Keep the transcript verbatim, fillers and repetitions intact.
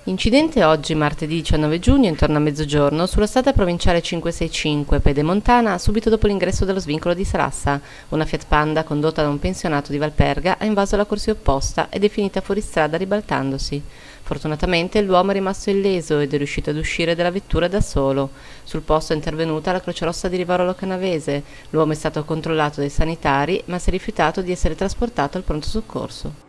Incidente oggi, martedì diciannove giugno, intorno a mezzogiorno, sulla strada provinciale cinquecentosessantacinque Pedemontana, subito dopo l'ingresso dello svincolo di Sarassa. Una Fiat Panda, condotta da un pensionato di Valperga, ha invaso la corsia opposta ed è finita fuori strada ribaltandosi. Fortunatamente l'uomo è rimasto illeso ed è riuscito ad uscire dalla vettura da solo. Sul posto è intervenuta la Croce Rossa di Rivarolo Canavese. L'uomo è stato controllato dai sanitari, ma si è rifiutato di essere trasportato al pronto soccorso.